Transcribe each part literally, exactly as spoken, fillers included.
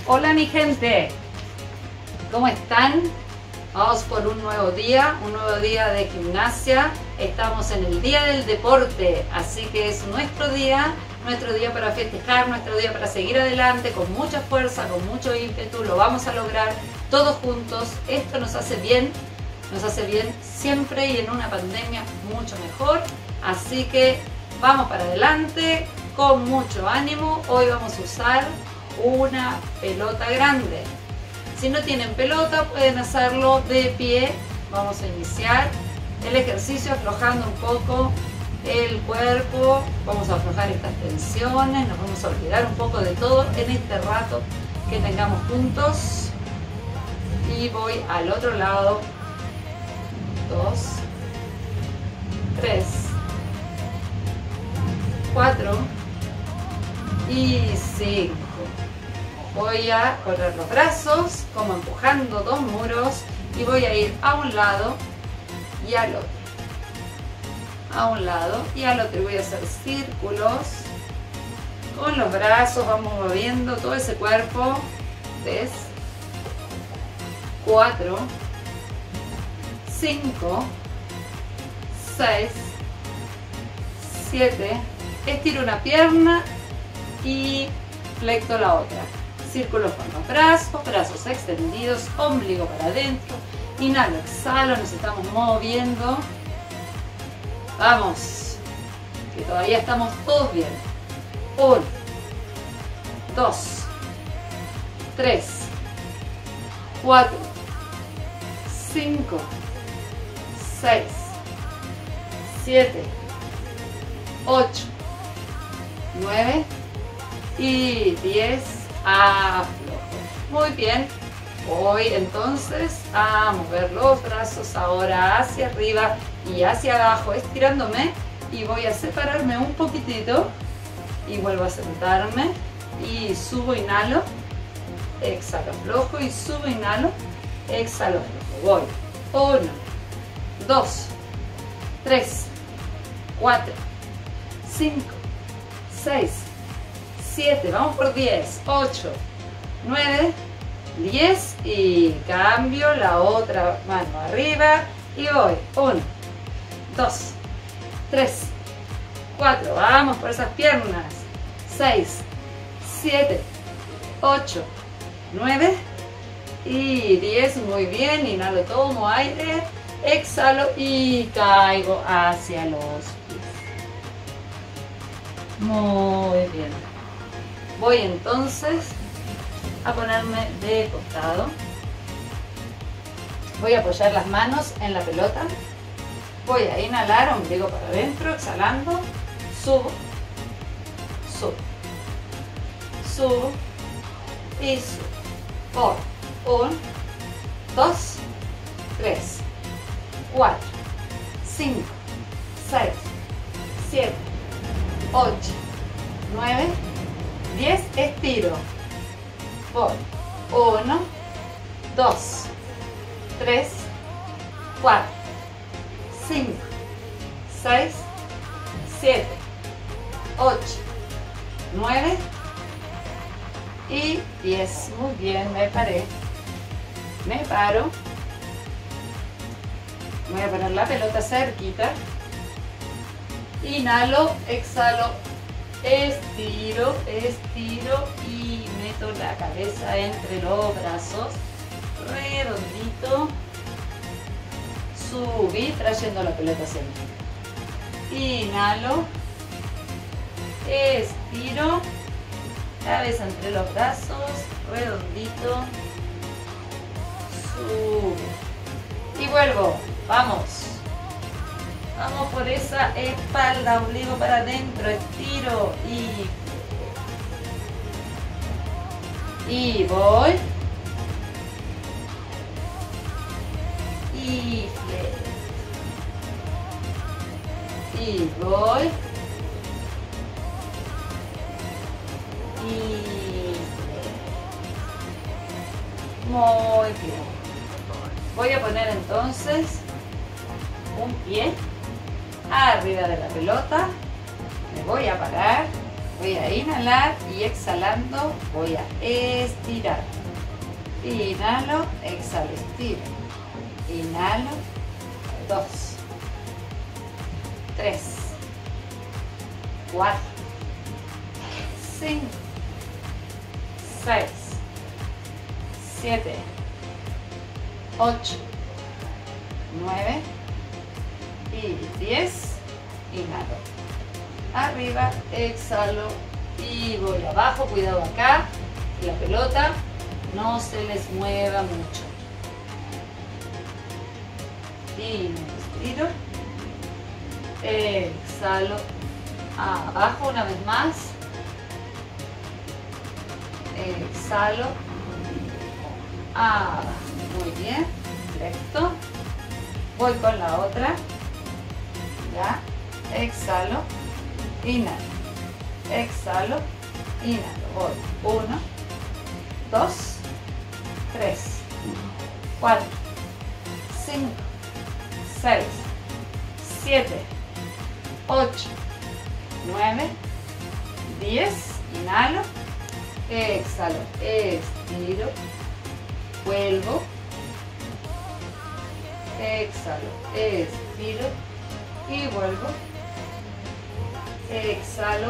Hola mi gente, ¿cómo están? Vamos por un nuevo día, un nuevo día de gimnasia. Estamos en el día del deporte, así que es nuestro día, nuestro día para festejar, nuestro día para seguir adelante con mucha fuerza, con mucho ímpetu. Lo vamos a lograr todos juntos. Esto nos hace bien, nos hace bien siempre y en una pandemia mucho mejor. Así que vamos para adelante con mucho ánimo. Hoy vamos a usar una pelota grande. Si no tienen pelota pueden hacerlo de pie. Vamos a iniciar el ejercicio aflojando un poco el cuerpo. Vamos a aflojar estas tensiones, nos vamos a olvidar un poco de todo en este rato que tengamos juntos. Y voy al otro lado. Dos, tres, cuatro y cinco. Voy a correr los brazos como empujando dos muros y voy a ir a un lado y al otro. A un lado y al otro. Y voy a hacer círculos con los brazos. Vamos moviendo todo ese cuerpo. Tres, cuatro, cinco, seis, siete. Estiro una pierna y flecto la otra. Círculos con los brazos, brazos extendidos, ombligo para adentro. Inhalo, exhalo, nos estamos moviendo. Vamos, que todavía estamos todos bien. Uno, dos, tres, cuatro, cinco, seis, siete, ocho, nueve y diez. Aflojo. Muy bien. Voy entonces a mover los brazos ahora hacia arriba y hacia abajo, estirándome, y voy a separarme un poquitito y vuelvo a sentarme y subo, inhalo, exhalo, aflojo y subo, inhalo, exhalo, aflojo. Voy. Uno, dos, tres, cuatro, cinco, seis, siete, vamos por diez, ocho, nueve, diez y cambio la otra mano arriba y voy. uno, dos, tres, cuatro, vamos por esas piernas. seis, siete, ocho, nueve y diez. Muy bien, inhalo, tomo aire, exhalo y caigo hacia los pies. Muy bien. Voy entonces a ponerme de costado. Voy a apoyar las manos en la pelota. Voy a inhalar, ombligo para adentro, exhalando. Subo, subo, subo y subo. Por uno, dos, tres, cuatro, cinco, seis, siete, ocho, nueve, diez, estiro. Voy. uno, dos, tres, cuatro, cinco, seis, siete, ocho, nueve y diez. Muy bien, me paré. Me paro. Voy a poner la pelota cerquita. Inhalo, exhalo. Estiro, estiro y meto la cabeza entre los brazos, redondito. Subí trayendo la pelota hacia mí. Inhalo, estiro, cabeza entre los brazos, redondito. Subo y vuelvo. Vamos. Vamos por esa espalda, ombligo para adentro, estiro y... Y voy. Y fleto. Y voy. Y fleto. Muy bien. Voy a poner entonces un pie arriba de la pelota, me voy a parar, Voy a inhalar y exhalando voy a estirar. Inhalo, exhalo, estiro. Inhalo, dos, tres, cuatro, cinco, seis, siete, ocho, nueve y diez. Inhalo. Arriba, exhalo y voy abajo. Cuidado acá, la pelota no se les mueva mucho. Y me estiro. Exhalo. Abajo una vez más. Exhalo. Abajo. Muy bien. Recto. Voy con la otra. Ya. Exhalo. Inhalo. Exhalo. Inhalo. Voy. Uno. Dos. Tres. Cuatro. Cinco. Seis. Siete. Ocho. Nueve. Diez. Inhalo. Exhalo. Estiro. Vuelvo. Exhalo. Estiro. Y vuelvo. Exhalo.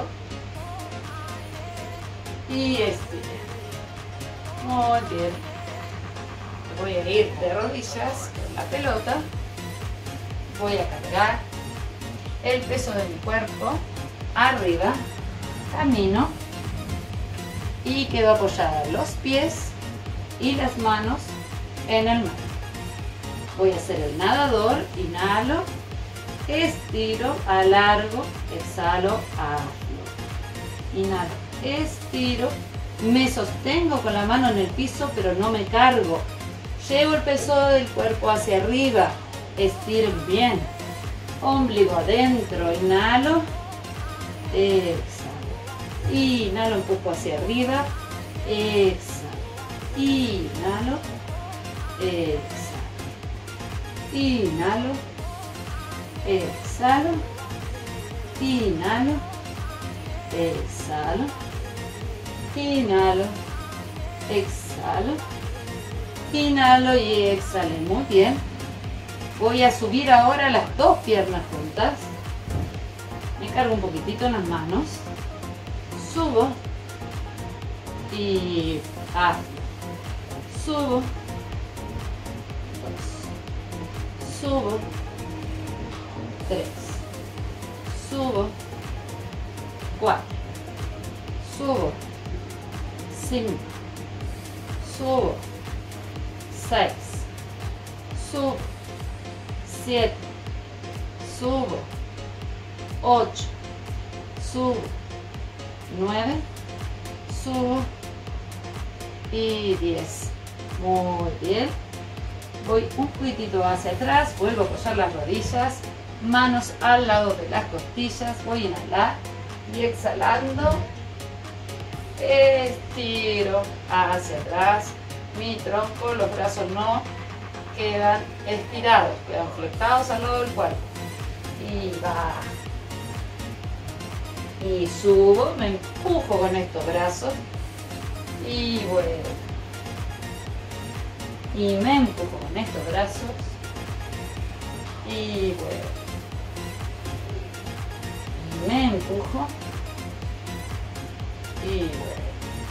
Y estiro. Muy bien. Voy a ir de rodillas con la pelota. Voy a cargar el peso de mi cuerpo arriba. Camino. Y quedo apoyada los pies y las manos en el mar. Voy a hacer el nadador. Inhalo. Estiro, alargo, exhalo, aflo. Inhalo, estiro, me sostengo con la mano en el piso, pero no me cargo. Llevo el peso del cuerpo hacia arriba, estiro bien. Ombligo adentro, inhalo, exhalo. Inhalo, empujo hacia arriba, exhalo. Inhalo, exhalo. Inhalo. Exhalo, inhalo, exhalo, inhalo, exhalo, inhalo y exhalo. Muy bien. Voy a subir ahora las dos piernas juntas. Me cargo un poquitito en las manos. Subo y bajo. Subo. Subo. Tres, subo, cuatro, subo, cinco, subo, seis, subo, siete, subo, ocho, subo, nueve, subo y diez. Muy bien. Voy un poquitito hacia atrás, vuelvo a apoyar las rodillas. Manos al lado de las costillas. Voy a inhalar y exhalando estiro hacia atrás mi tronco. Los brazos no quedan estirados, quedan fletados al lado del cuerpo. Y bajo. Y subo, me empujo con estos brazos y vuelvo. Y me empujo con estos brazos y vuelvo. Me empujo y vuelvo.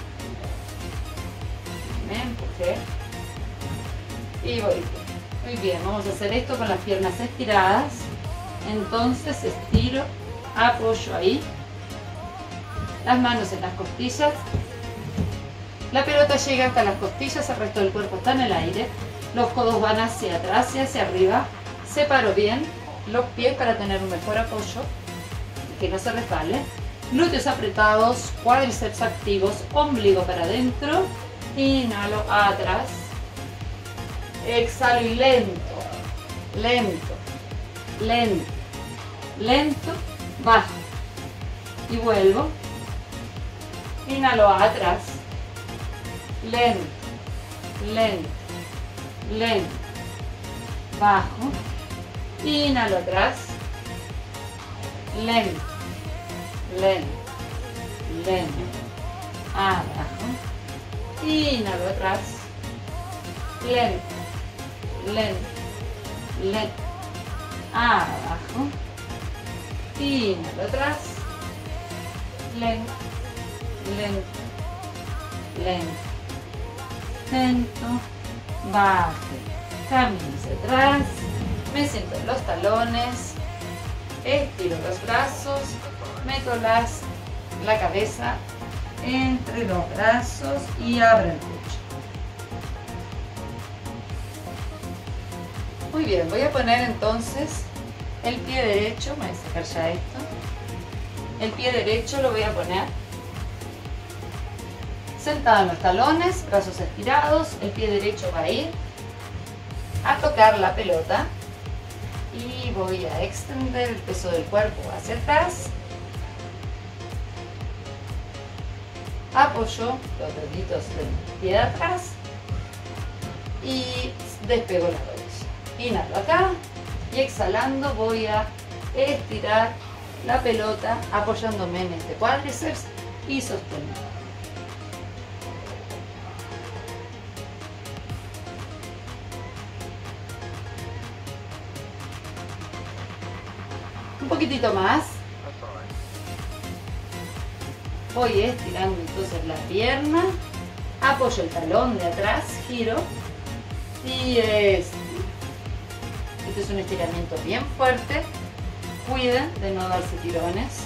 Me empujé y voy. Muy bien, vamos a hacer esto con las piernas estiradas. Entonces estiro, apoyo ahí, las manos en las costillas. La pelota llega hasta las costillas, el resto del cuerpo está en el aire. Los codos van hacia atrás y hacia arriba. Separo bien los pies para tener un mejor apoyo, que no se resbale. Glúteos apretados, cuádriceps activos, ombligo para adentro. Inhalo atrás. Exhalo y lento, lento, lento, lento, bajo. Y vuelvo. Inhalo atrás. Lento, lento, lento, bajo. Inhalo atrás. Lento, lento, lento, abajo, inhalo atrás, lento, lento, lento, abajo, inhalo atrás, lento, lento, lento, lento, baje, camino hacia atrás, me siento en los talones, estiro los brazos, meto las, la cabeza entre los brazos y abro el pecho. Muy bien, voy a poner entonces el pie derecho, voy a sacar ya esto, el pie derecho lo voy a poner sentado en los talones, brazos estirados, el pie derecho va a ir a tocar la pelota y voy a extender el peso del cuerpo hacia atrás, apoyo los deditos del pie de atrás y despego la rodilla. Inhalo acá y exhalando voy a estirar la pelota apoyándome en este cuádriceps y sosteniendo. Un poquitito más. Voy estirando entonces la pierna, apoyo el talón de atrás, giro y estiro. Este es un estiramiento bien fuerte. Cuiden de no darse tirones.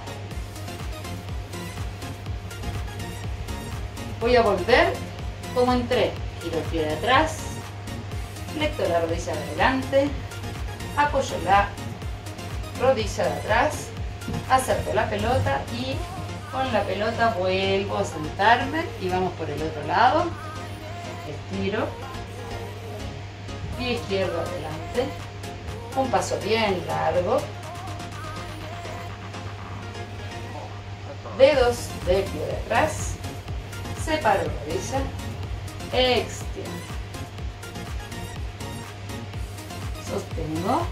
Voy a volver como entré. Giro el pie de atrás, flecto la rodilla de adelante, apoyo la rodilla de atrás, acerco la pelota y con la pelota vuelvo a sentarme y vamos por el otro lado. Estiro, pie izquierdo adelante, un paso bien largo, dedos del pie de atrás, separo rodilla, extiendo, sostengo,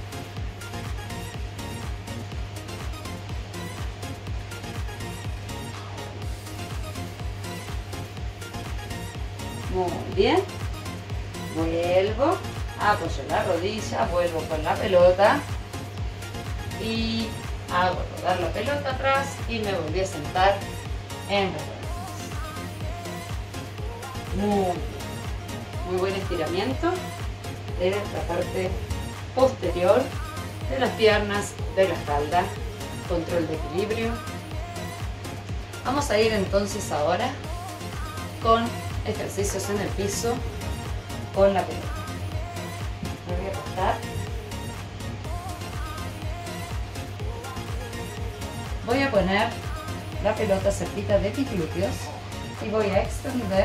muy bien, vuelvo, apoyo la rodilla, vuelvo con la pelota y hago rodar la pelota atrás y me volví a sentar en las rodillas. Muy bien, muy buen estiramiento de la parte posterior de las piernas, de la espalda, control de equilibrio. Vamos a ir entonces ahora con ejercicios en el piso con la pelota. Me voy a acostar. Voy a poner la pelota cerquita de mis glúteos y voy a extender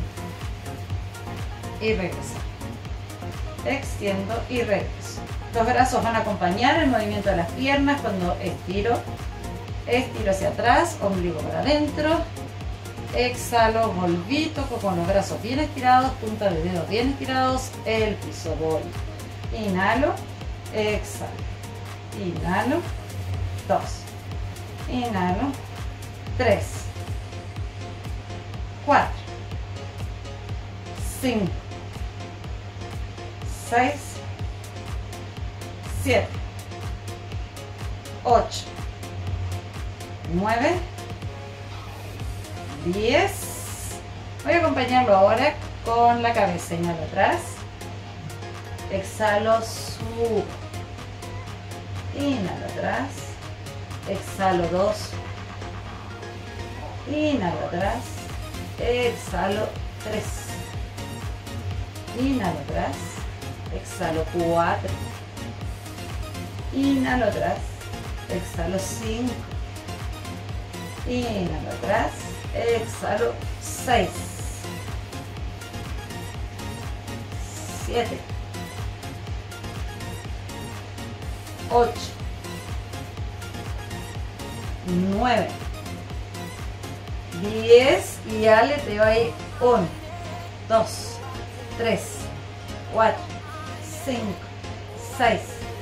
y regresar. Extiendo y regreso. Los brazos van a acompañar el movimiento de las piernas cuando estiro. Estiro hacia atrás, ombligo para adentro. Exhalo, volví, toco con los brazos bien estirados, punta de dedos bien estirados, el piso, voy. Inhalo, exhalo. Inhalo, dos. Inhalo, tres. Cuatro. Cinco. Seis. Siete. Ocho. Nueve. diez. Voy a acompañarlo ahora con la cabeza. Inhalo atrás. Exhalo, subo. Inhalo atrás. Exhalo, dos. Inhalo atrás. Exhalo, tres. Inhalo atrás. Exhalo, cuatro. Inhalo atrás. Exhalo, cinco. Inhalo atrás. Exhalo, seis, siete, ocho, nueve, diez y aleteo ahí. uno, dos, tres, cuatro, cinco, seis,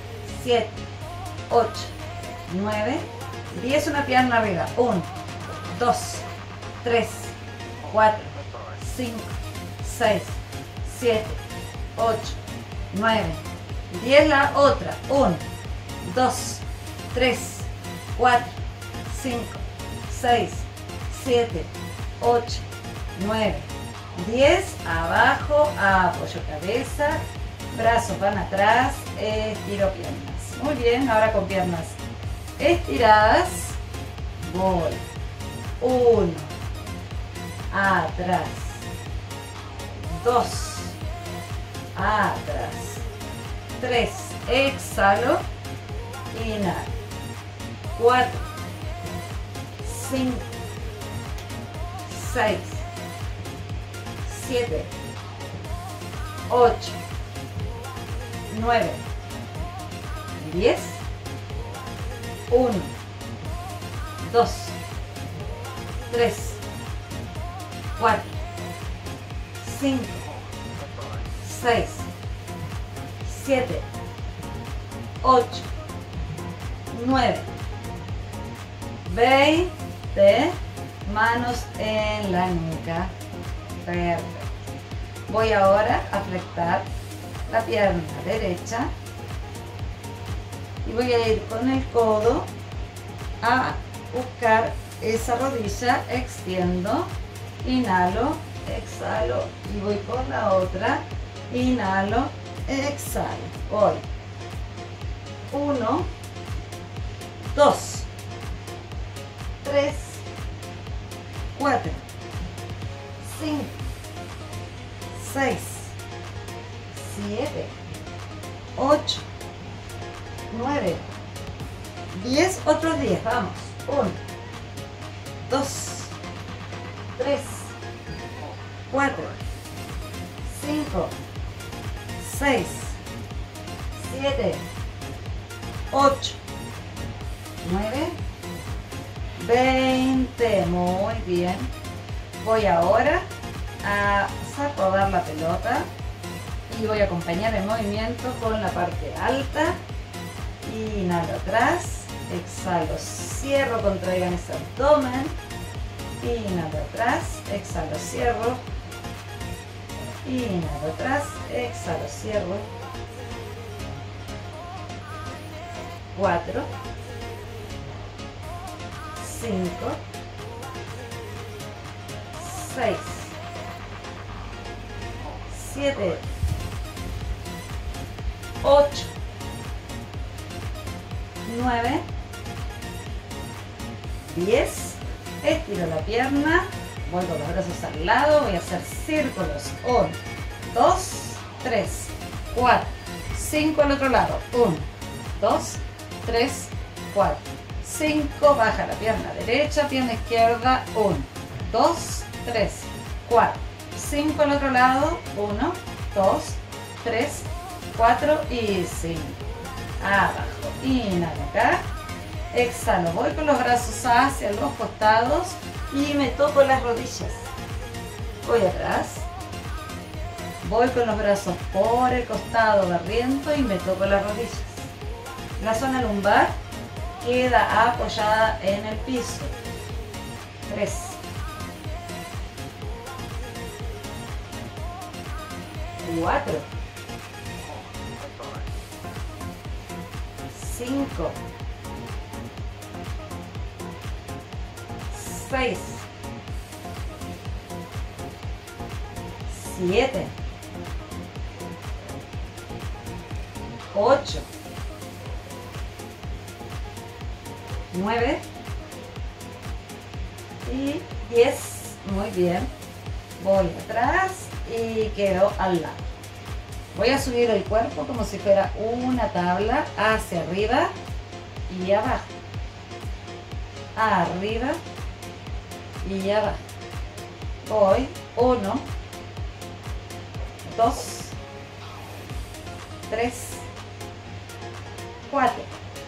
siete, ocho, nueve, diez. Una pierna arriba. uno, dos, tres, cuatro, cinco, seis, siete, ocho, nueve, diez. La otra. uno, dos, tres, cuatro, cinco, seis, siete, ocho, nueve, diez. Abajo, apoyo cabeza, brazos van atrás, estiro piernas. Muy bien, ahora con piernas estiradas, voy. uno, atrás, dos, atrás, tres, exhalo, inhalo, cuatro, cinco, seis, siete, ocho, nueve, diez, uno, dos, tres, cuatro, cinco, seis, siete, ocho, nueve, veinte. Manos en la nuca. Perfecto. Voy ahora a flectar la pierna derecha y voy a ir con el codo a buscar esa rodilla, extiendo, inhalo, exhalo y voy con la otra, inhalo, exhalo. Voy. Uno, dos, tres, cuatro, cinco, seis, siete, ocho, nueve, diez. Otros diez. Vamos. uno, dos, tres, cuatro, cinco, seis, siete, ocho, nueve, veinte. Muy bien. Voy ahora a rodar la pelota y voy a acompañar el movimiento con la parte alta. Inhalo atrás, exhalo, cierro, contraigan ese abdomen. Inhalo atrás, exhalo, cierro. Inhalo atrás, exhalo, cierro. cuatro, cinco, seis, siete, ocho, nueve, diez. Estiro la pierna, voy con los brazos al lado, voy a hacer círculos. uno, dos, tres, cuatro, cinco al otro lado. uno, dos, tres, cuatro, cinco. Baja la pierna derecha, pierna izquierda. uno, dos, tres, cuatro, cinco al otro lado. uno, dos, tres, cuatro y cinco. Abajo. Inhalo acá. Exhalo. Voy con los brazos hacia los costados y me toco las rodillas. Voy atrás. Voy con los brazos por el costado barriendo y me toco las rodillas. La zona lumbar queda apoyada en el piso. tres. cuatro. cinco. seis. siete. ocho. nueve. Y diez. Muy bien. Voy atrás y quedo al lado. Voy a subir el cuerpo como si fuera una tabla hacia arriba y abajo. Arriba y abajo. Voy. uno, dos, tres, cuatro,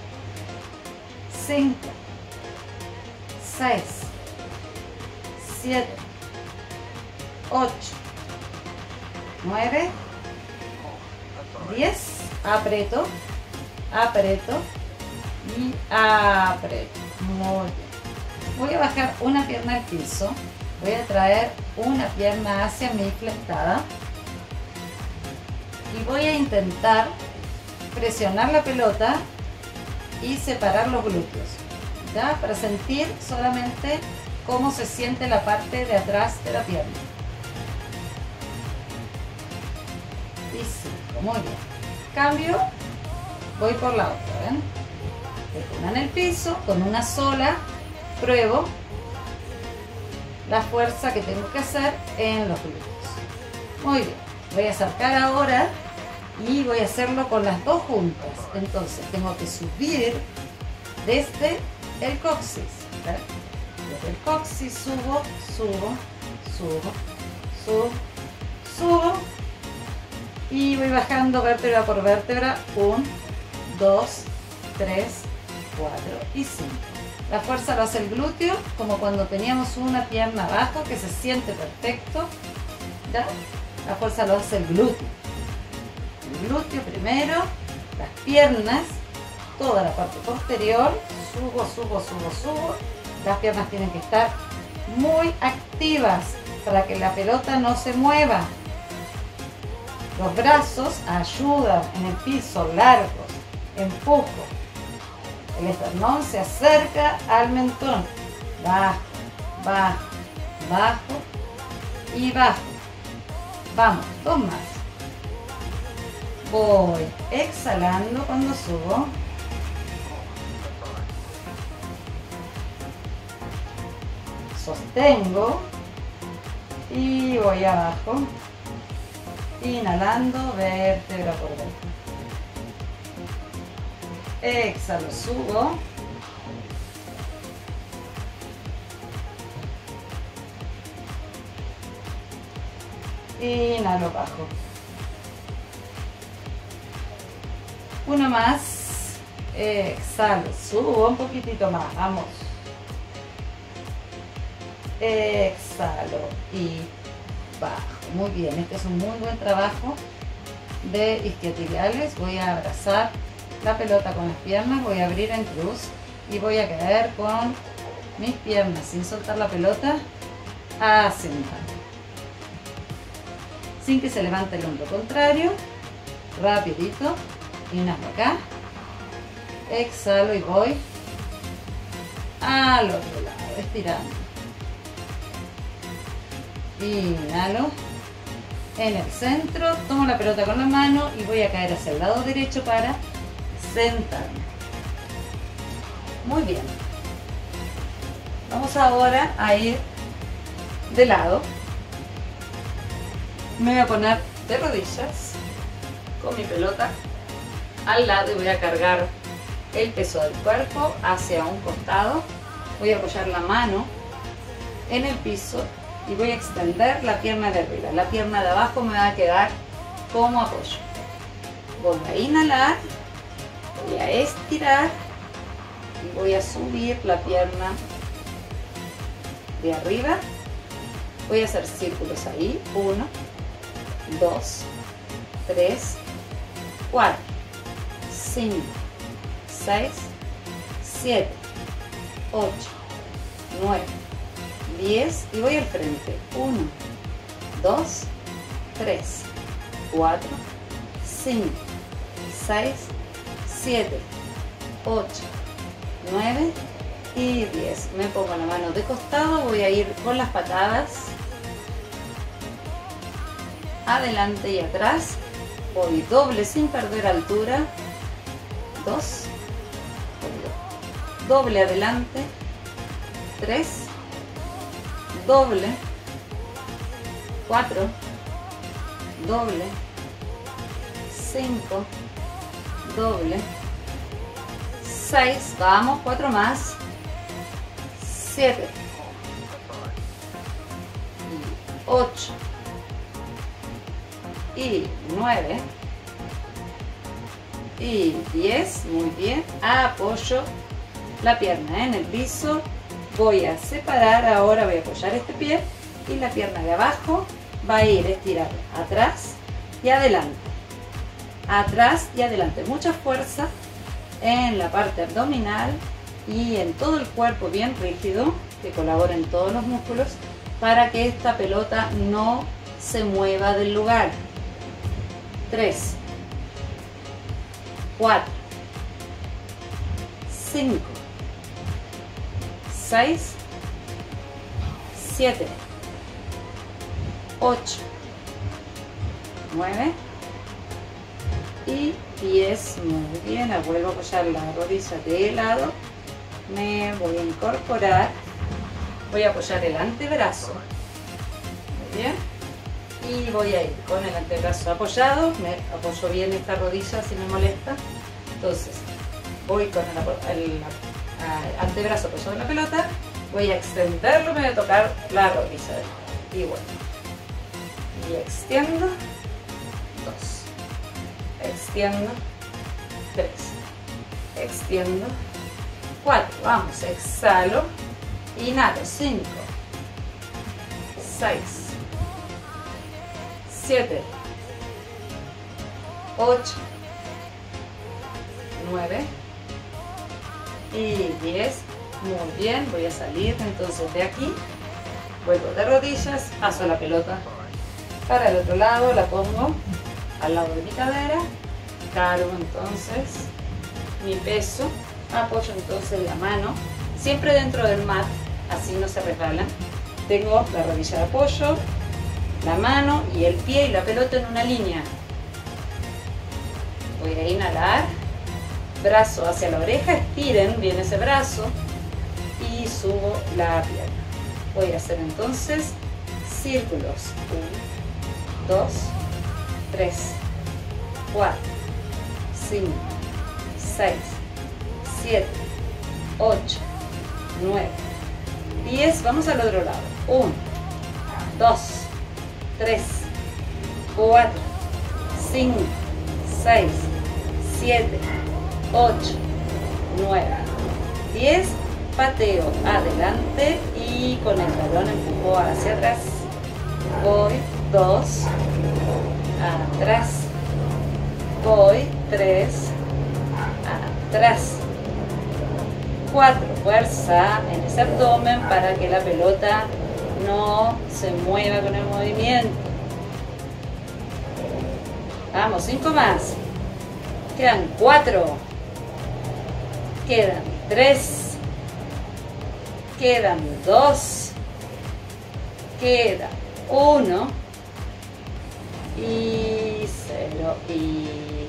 cinco, seis, siete, ocho, nueve, diez. Aprieto, aprieto y aprieto. Muy bien. Voy a bajar una pierna al piso, voy a traer una pierna hacia mí flectada y voy a intentar presionar la pelota y separar los glúteos, ¿ya? Para sentir solamente cómo se siente la parte de atrás de la pierna. Y cinco, muy bien. Cambio, voy por la otra, ¿ven? Dejo una en el piso, con una sola, pruebo la fuerza que tengo que hacer en los glúteos. Muy bien, voy a acercar ahora y voy a hacerlo con las dos juntas. Entonces tengo que subir desde el coxis, ¿verdad? Desde el coxis subo, subo, subo, subo, subo y voy bajando vértebra por vértebra. uno, dos, tres, cuatro y cinco. La fuerza lo hace el glúteo, como cuando teníamos una pierna abajo, que se siente perfecto, ¿ya? La fuerza lo hace el glúteo. El glúteo primero, las piernas, toda la parte posterior, subo, subo, subo, subo. Las piernas tienen que estar muy activas para que la pelota no se mueva. Los brazos ayudan en el piso, largos, empujo. El esternón se acerca al mentón, bajo, bajo, bajo y bajo. Vamos, dos más. Voy exhalando cuando subo. Sostengo y voy abajo. Inhalando vértebra por vértebra. Exhalo, subo. Inhalo, bajo. Una más. Exhalo, subo un poquitito más. Vamos. Exhalo y bajo. Muy bien, este es un muy buen trabajo de isquiotibiales. Voy a abrazar la pelota con las piernas, voy a abrir en cruz y voy a caer con mis piernas sin soltar la pelota hacia un lado, sin que se levante el hombro contrario. Rapidito, inhalo acá, exhalo y voy al otro lado, estirando. Inhalo en el centro, tomo la pelota con la mano y voy a caer hacia el lado derecho para sentarme. Muy bien. Vamos ahora a ir de lado. Me voy a poner de rodillas con mi pelota al lado y voy a cargar el peso del cuerpo hacia un costado. Voy a apoyar la mano en el piso y voy a extender la pierna de arriba. La pierna de abajo me va a quedar como apoyo. Voy a inhalar, voy a estirar y voy a subir la pierna de arriba. Voy a hacer círculos ahí. uno, dos, tres, cuatro, cinco, seis, siete, ocho, nueve, diez y voy al frente. uno, dos, tres, cuatro, cinco, seis, siete, ocho, nueve y diez. Me pongo la mano de costado, voy a ir con las patadas adelante y atrás. Voy doble sin perder altura. dos, doble adelante, tres, doble, cuatro, doble, cinco, doble, seis, vamos, cuatro más, siete, ocho y nueve y diez, muy bien. Apoyo la pierna en el piso, voy a separar, ahora voy a apoyar este pie y la pierna de abajo va a ir estirada atrás y adelante, atrás y adelante, mucha fuerza en la parte abdominal y en todo el cuerpo bien rígido, que colaboren todos los músculos, para que esta pelota no se mueva del lugar. tres, cuatro, cinco, seis, siete, ocho, nueve y diez. Muy bien, la vuelvo a apoyar la rodilla de lado. Me voy a incorporar. Voy a apoyar el antebrazo. Muy bien. Y voy a ir con el antebrazo apoyado. Me apoyo bien esta rodilla si me molesta. Entonces, voy con el, el, el antebrazo apoyado en la pelota. Voy a extenderlo, me voy a tocar la rodilla. Y bueno. Y extiendo. Dos. Extiendo. Tres. Extiendo. Cuatro. Vamos. Exhalo. Inhalo. Cinco. Seis. Siete. Ocho. Nueve. Y diez. Muy bien. Voy a salir entonces de aquí. Vuelvo de rodillas. Paso la pelota para el otro lado. La pongo al lado de mi cadera. Cargo entonces mi peso. Apoyo entonces la mano. Siempre dentro del mat. Así no se resbalan. Tengo la rodilla de apoyo, la mano y el pie y la pelota en una línea. Voy a inhalar, brazo hacia la oreja, estiren bien ese brazo y subo la pierna. Voy a hacer entonces círculos. uno, dos, tres, cuatro, cinco, seis, siete, ocho, nueve, diez. Vamos al otro lado. uno, dos, tres, cuatro, cinco, seis, siete, ocho, nueve, diez. Pateo adelante y con el talón empujo hacia atrás. Voy. dos. Atrás. Voy. tres. Atrás. cuatro. Fuerza en ese abdomen para que la pelota no se mueva con el movimiento. Vamos, cinco más. Quedan cuatro. Quedan tres. Quedan dos. Queda uno. Y cero. Y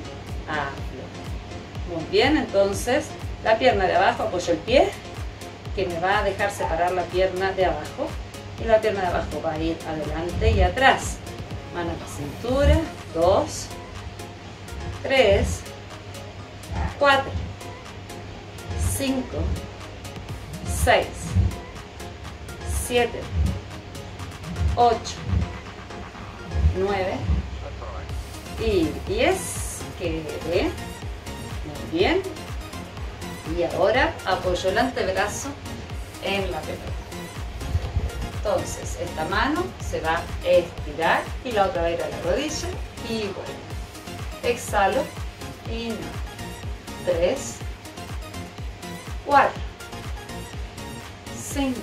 aflo. Muy bien, entonces la pierna de abajo, apoyo el pie, que me va a dejar separar la pierna de abajo. Y la pierna de abajo va a ir adelante y atrás. Mano a la cintura. Dos. Tres. Cuatro. Cinco. Seis. Siete. Ocho. Nueve. Y diez. Quede. Muy bien. Y ahora apoyo el antebrazo en la pelota. Entonces, esta mano se va a estirar y la otra va a ir a la rodilla y vuelvo. Exhalo, inhalo. tres, cuatro, cinco,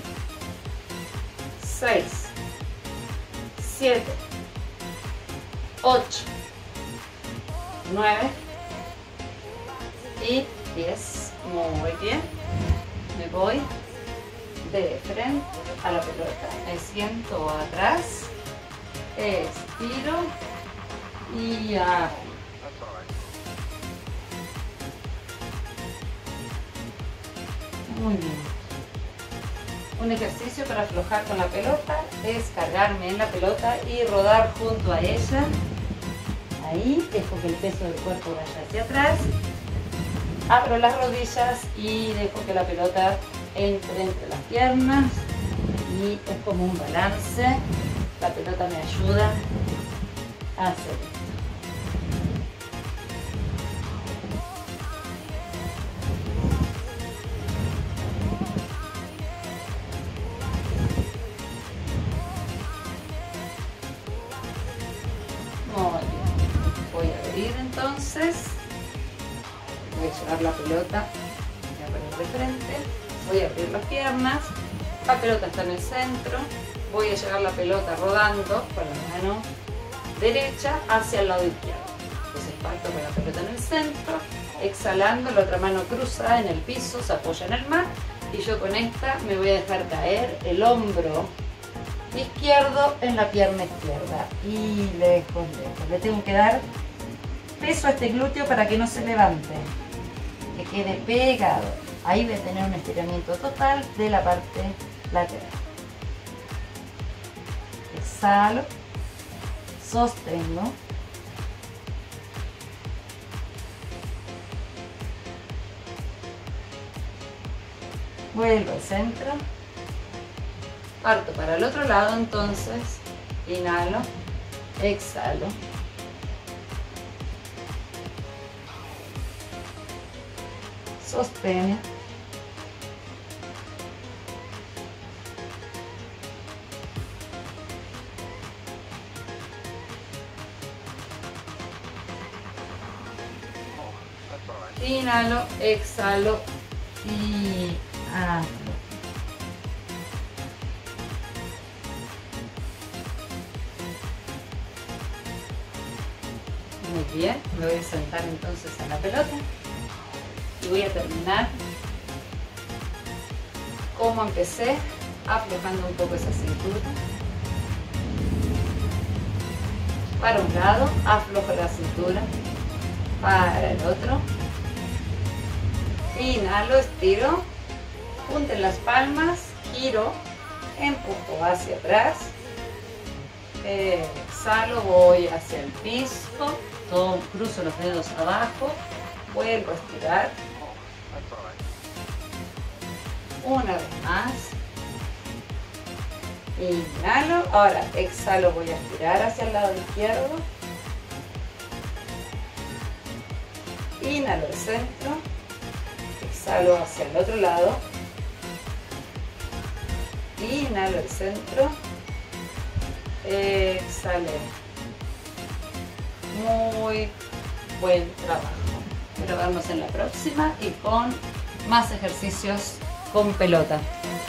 seis, siete, ocho, nueve y diez. Muy bien. Me voy de frente a la pelota. Me siento atrás. Estiro y abro. Muy bien. Un ejercicio para aflojar con la pelota es cargarme en la pelota y rodar junto a ella. Ahí dejo que el peso del cuerpo vaya hacia atrás. Abro las rodillas y dejo que la pelota entre entre las piernas. Y es como un balance. La pelota me ayuda a hacer esto. Muy bien. Voy a abrir entonces. Voy a llevar la pelota. de frente, voy a abrir las piernas, la pelota está en el centro, voy a llevar la pelota rodando con la mano derecha hacia el lado izquierdo. Entonces parto con la pelota en el centro, exhalando, la otra mano cruzada en el piso, se apoya en el mar, y yo con esta me voy a dejar caer el hombro izquierdo en la pierna izquierda y lejos, lejos. Le tengo que dar peso a este glúteo para que no se levante, que quede pegado. Ahí voy a tener un estiramiento total de la parte lateral. Exhalo, sostengo. Vuelvo al centro. Parto para el otro lado, entonces inhalo, exhalo. Sostengo. Inhalo, exhalo y hazlo. Muy bien, me voy a sentar entonces en la pelota y voy a terminar como empecé, aflojando un poco esa cintura. Para un lado, aflojo la cintura, para el otro. Inhalo, estiro, junten las palmas, giro, empujo hacia atrás. Exhalo, voy hacia el piso, todo, cruzo los dedos abajo, vuelvo a estirar. Una vez más. Inhalo, ahora exhalo, voy a estirar hacia el lado izquierdo. Inhalo al centro, exhalo hacia el otro lado. Inhalo al centro. Exhalé. Muy buen trabajo. Espero vernos en la próxima y con más ejercicios con pelota.